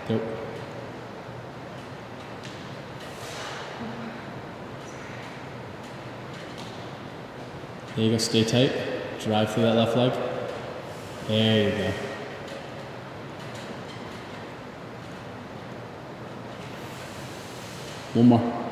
Go. There you go, stay tight. Drive through that left leg. There you go. One more.